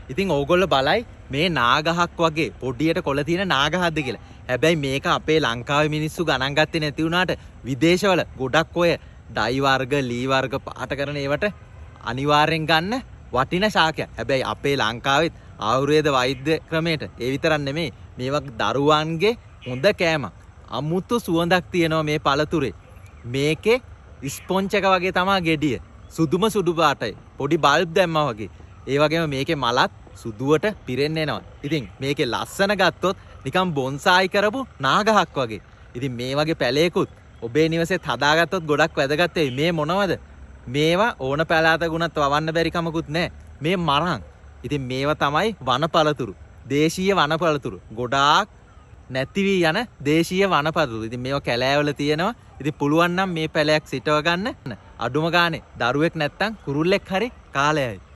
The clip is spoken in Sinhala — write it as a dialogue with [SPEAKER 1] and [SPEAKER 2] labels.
[SPEAKER 1] ඉතින් ඕගොල්ලෝ බලයි මේ නාගහක් වගේ පොඩියට කොළ තියෙන නාගහක්ද කියලා. හැබැයි මේක අපේ ලංකාවේ මිනිස්සු ගණන් ගත්තේ නැති වුණාට විදේශවල ගොඩක් ඔය ඩයි වර්ග, ලී වර්ග පාට කරන ඒවට අනිවාර්යෙන් ගන්න වටින ශාකයක්. හැබැයි අපේ ලංකාවෙත් ආයුර්වේද වෛද්‍ය ක්‍රමයට ඒ විතරක් නෙමෙයි මේවා දරුවන්ගේ හොඳ කෑමක්. අමුතු සුවඳක් තියෙනවා මේ පළතුරේ. මේකේ ස්පොන්ජ් එක වගේ තමයි ගෙඩිය. සුදුම සුදු පාටයි. පොඩි බල්බ් දැම්මා වගේ. ඒ වගේම මේකේ මලත් සුදුවට පිරෙන්න එනවා. ඉතින් මේකේ ලස්සන ගත්තොත් නිකන් බොන්සායි කරපු නාගහක් වගේ. ඉතින් මේ වගේ පැලයකුත් ඔබේ නිවසේත් හදාගත්තොත් ගොඩක් වැදගත් වෙයි. මේ මොනවද? මේවා ඕන පැලෑත ගුණත් වවන්න බැරි කමකුත් නැහැ. මේ මරන්. ඉතින් මේවා තමයි වනපළතුරු. දේශීය වනපළතුරු. ගොඩාක් නැති වී යන දේශීය වනපළතුරු. ඉතින් මේවා කැලෑවල තියෙනවා. ඉතින් පුළුවන් නම් මේ පැලයක් සිටව ගන්න. අඩුම ගානේ දරුවෙක් නැත්තම් කුරුල්ලෙක් හරි කාලයයි.